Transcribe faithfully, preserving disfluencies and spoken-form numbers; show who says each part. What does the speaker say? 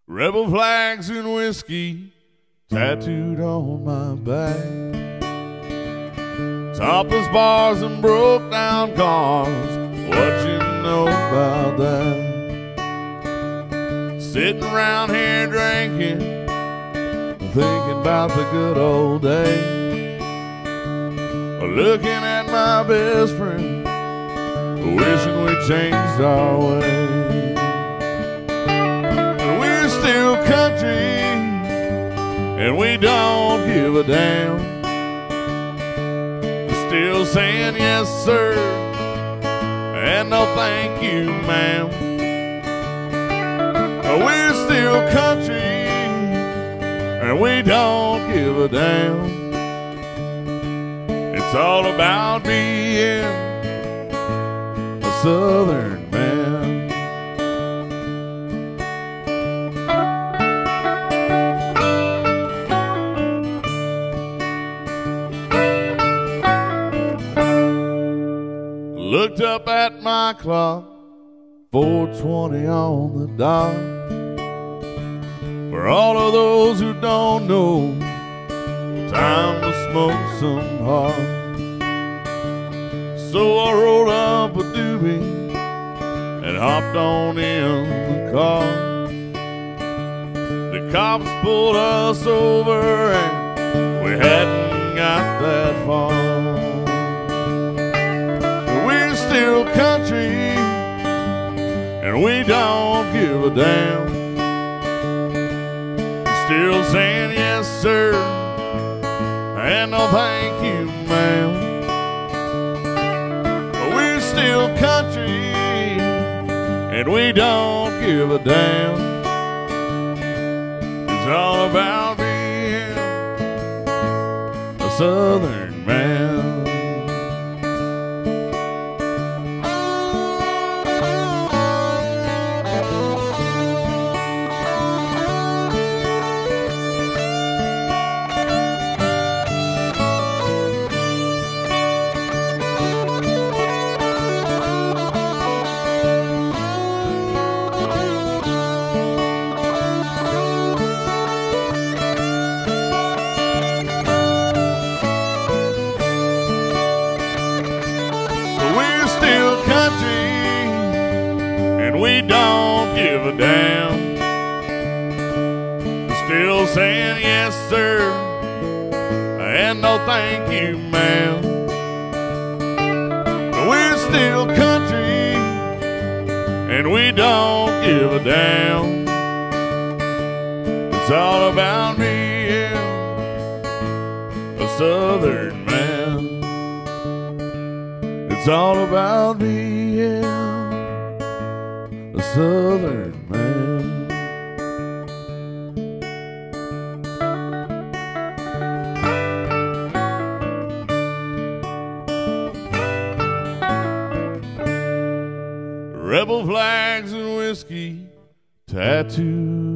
Speaker 1: Rebel flags and whiskey tattooed on my back. Topless bars and broke down cars. What you know about that? Sitting around here drinking, thinking about the good old days. Looking at my best friend, wishing we changed our ways. We're still country, and we don't give a damn. Still saying yes, sir, and no thank you, ma'am. We're still country, and we don't give a damn. It's all about being a Southern man. Looked up at my clock, four twenty on the dot. For all of those who don't know, time to smoke some hard. So I rolled up a doobie and hopped on in the car. The cops pulled us over and we hadn't got that far. We're still country and we don't give a damn. Still saying yes, sir, and no thank you, ma'am. We're still country, and we don't give a damn. It's all about being a Southern man. We don't give a damn. Still saying yes, sir, and no thank you, ma'am. We're still country, and we don't give a damn. It's all about being a Southern man. It's all about being a Southern man. Rebel flags and whiskey tattooed